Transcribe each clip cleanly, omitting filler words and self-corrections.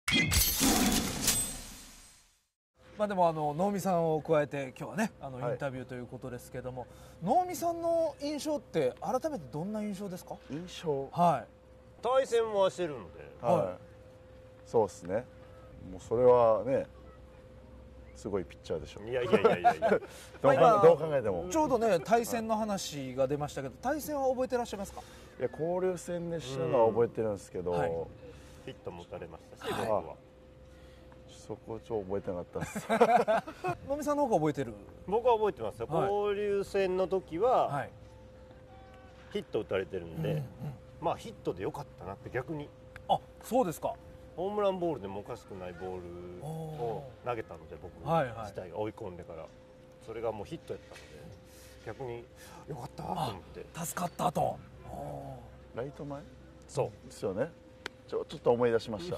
まあでも能見さんを加えて今日はねインタビューということですけども、能見さんの印象って改めてどんな印象ですか？ 印象、 はい。 対戦もしてるので、 はい、そうですね。もうそれはね、すごいピッチャーでしょ。 いやどう考えてもちょうどね対戦の話が出ましたけど、対戦は覚えてらっしゃいますか？ いや、交流戦でしたのは覚えてるんですけど、 ヒットも打たれましたし、僕はそこちょっと覚えてなかったです。 能見さんの方が覚えてる？ 僕は覚えてますよ。交流戦の時はヒット打たれてるんで、まあヒットでよかったなって逆に。 あ、そうですか。 ホームランボールでもおかしくないボールを投げたので、僕自体が追い込んでから、それがもうヒットやったので逆によかったと思って助かったと。 ライト前そうですよね。ちょっと思い出しました。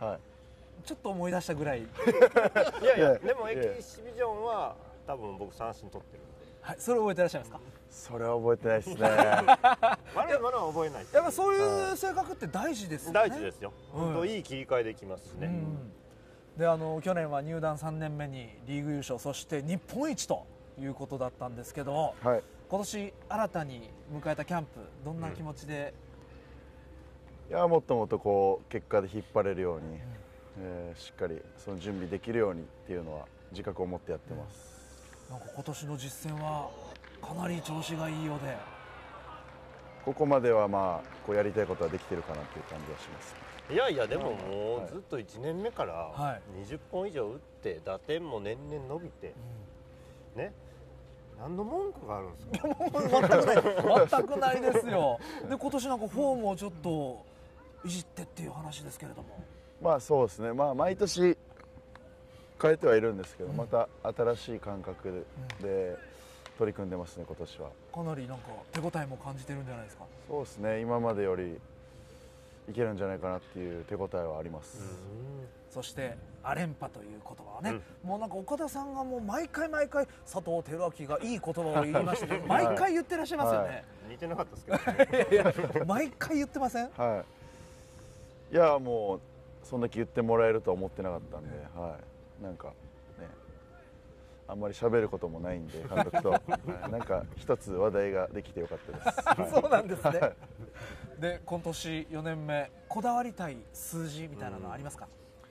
はい、 ちょっと思い出したぐらい。 いやいや、でもエキシビジョンは多分僕三振取ってるんで。 はい、それ覚えてらっしゃいますか？ それは覚えてないですね。 悪いものは覚えない。 やっぱそういう性格って大事ですよね。 大事ですよ。本当いい切り替えできますしね。 で去年は入団3年目にリーグ優勝、そして日本一ということだったんですけど、今年新たに迎えたキャンプ、どんな気持ちで？ いや、もっともっとこう結果で引っ張れるように、しっかりその準備できるようにっていうのは自覚を持ってやってます。 なんか今年の実戦はかなり調子がいいようで、 ここまではまあこうやりたいことはできてるかなっていう感じはします。 いやいや、でももうずっと1年目から20本以上打って打点も年々伸びて、ね、何の文句があるんですか？ 全くないですよ。で今年なんかフォームをちょっといじってっていう話ですけれども、 まあそうですね。まあ毎年変えてはいるんですけど、また新しい感覚で取り組んでますね、今年は。 かなりなんか手応えも感じてるんじゃないですか？ そうですね。今までよりいけるんじゃないかなっていう手応えはあります。 そしてア連覇という言葉はね、もうなんか岡田さんがもう毎回佐藤輝明がいい言葉を言いまして、毎回言ってらっしゃいますよね。 似てなかったですけど、 いや毎回言ってません？ はい。いや、もうそんだけ言ってもらえるとは思ってなかったんで、なんかね、あんまり喋ることもないんで監督となんか一つ話題ができてよかったです。 そうなんですね。で今年4年目、こだわりたい数字みたいなのありますか？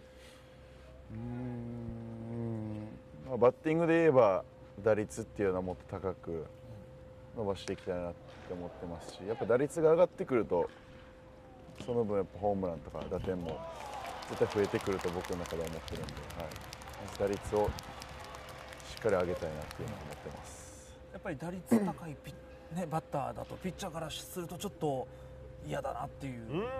まあ、バッティングで言えば打率っていうのはもっと高く伸ばしていきたいなって思ってますし、やっぱ打率が上がってくるとその分やっぱホームランとか打点も絶対増えてくると僕の中では思ってるんで、打率をしっかり上げたいなっていうのを思ってます。 やっぱり打率高いバッターだとピッチャーからするとちょっと嫌だなっていう。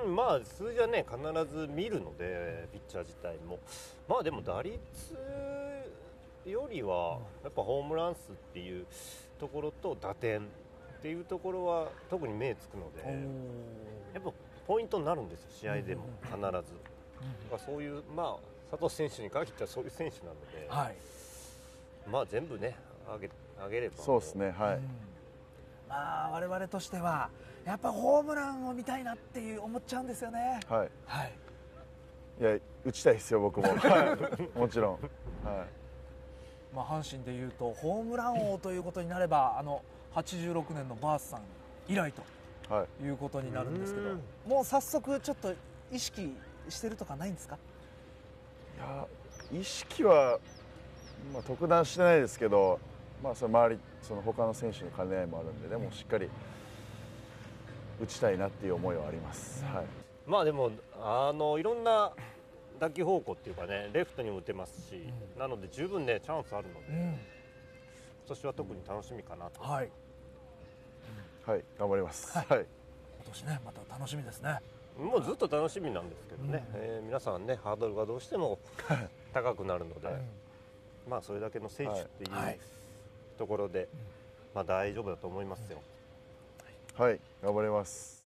まあ数字はね必ず見るので、ピッチャー自体もまあでも打率よりはやっぱホームラン数っていうところと打点っていうところは特に目つくので、やっぱポイントになるんですよ、試合でも必ず。そういうまあ佐藤選手に限ってはそういう選手なので、まあ全部ね上げれば。 そうですね。はい。 まあ我々としてはやっぱホームランを見たいなっていう思っちゃうんですよね。 はい。いや、打ちたいですよ僕も。もちろん。 まあ阪神でいうとホームラン王ということになれば86年のバースさん以来ということになるんですけど、もう早速ちょっと意識してるとかないんですか？ いや、意識は、まあ、特段してないですけど、まあ、その周りその他の選手の兼ね合いもあるんで、でもしっかり打ちたいなっていう思いはあります。 まあでもいろんな打球方向っていうかね、レフトにも打てますし、なので十分ねチャンスあるので、今年は特に楽しみかなと。 はい、頑張ります。 今年ねまた楽しみですね。 もうずっと楽しみなんですけどね、皆さんねハードルがどうしても高くなるので、まあそれだけの選手っていうところで、まあ大丈夫だと思いますよ。 はい、頑張ります。